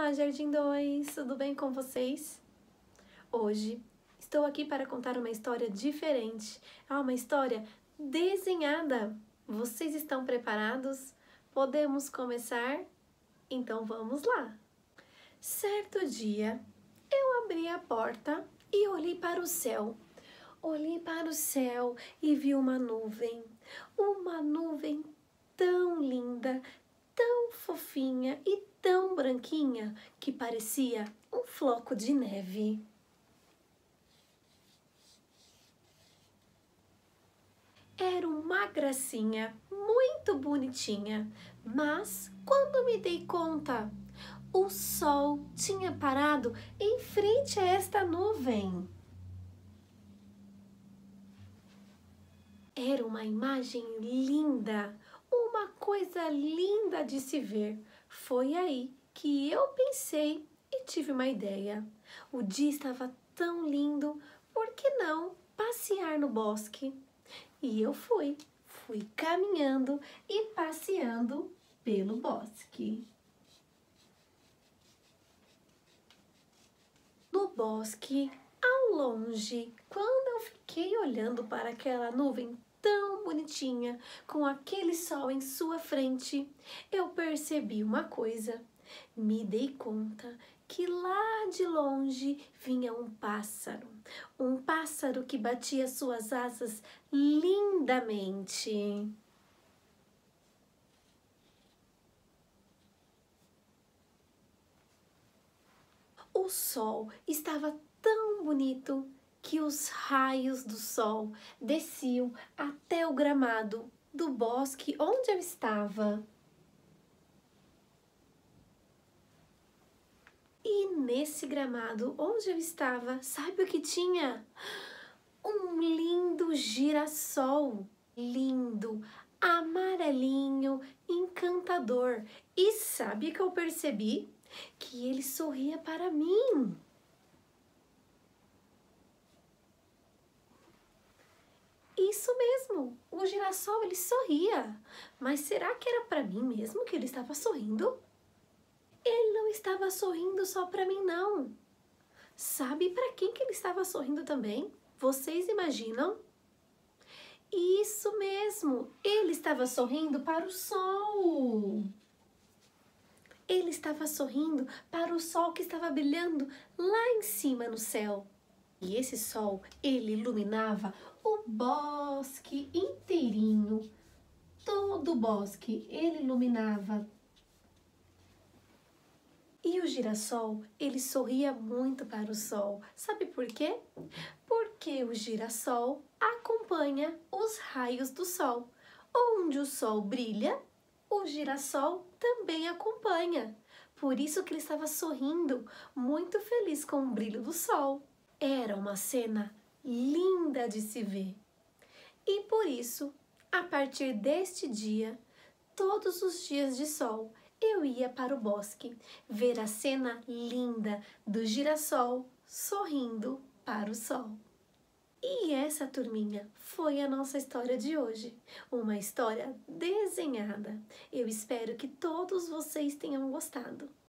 Olá, Jardim 2, tudo bem com vocês? Hoje estou aqui para contar uma história diferente, uma história desenhada. Vocês estão preparados? Podemos começar? Então vamos lá! Certo dia, eu abri a porta e olhei para o céu. Olhei para o céu e vi uma nuvem tão linda, tão fofinha e tão branquinha que parecia um floco de neve. Era uma gracinha muito bonitinha, mas quando me dei conta, o sol tinha parado em frente a esta nuvem. Era uma imagem linda, uma coisa linda de se ver. Foi aí que eu pensei e tive uma ideia. O dia estava tão lindo, por que não passear no bosque? E eu fui caminhando e passeando pelo bosque. No bosque, ao longe, quando eu fiquei olhando para aquela nuvem tão bonitinha, com aquele sol em sua frente, eu percebi uma coisa. Me dei conta que lá de longe vinha um pássaro que batia suas asas lindamente. O sol estava tão bonito que os raios do sol desciam até o gramado do bosque onde eu estava. E nesse gramado onde eu estava, sabe o que tinha? Um lindo girassol, lindo, amarelinho, encantador. E sabe o que eu percebi? Que ele sorria para mim. Isso mesmo, o girassol ele sorria. Mas será que era para mim mesmo que ele estava sorrindo? Ele não estava sorrindo só para mim, não. Sabe para quem que ele estava sorrindo também? Vocês imaginam? Isso mesmo, ele estava sorrindo para o sol. Ele estava sorrindo para o sol que estava brilhando lá em cima no céu. E esse sol, ele iluminava o bosque inteirinho. Todo o bosque ele iluminava. E o girassol, ele sorria muito para o sol. Sabe por quê? Porque o girassol acompanha os raios do sol. Onde o sol brilha, o girassol também acompanha. Por isso que ele estava sorrindo, muito feliz com o brilho do sol. Era uma cena linda de se ver. E por isso, a partir deste dia, todos os dias de sol, eu ia para o bosque ver a cena linda do girassol sorrindo para o sol. E essa, turminha, foi a nossa história de hoje. Uma história desenhada. Eu espero que todos vocês tenham gostado.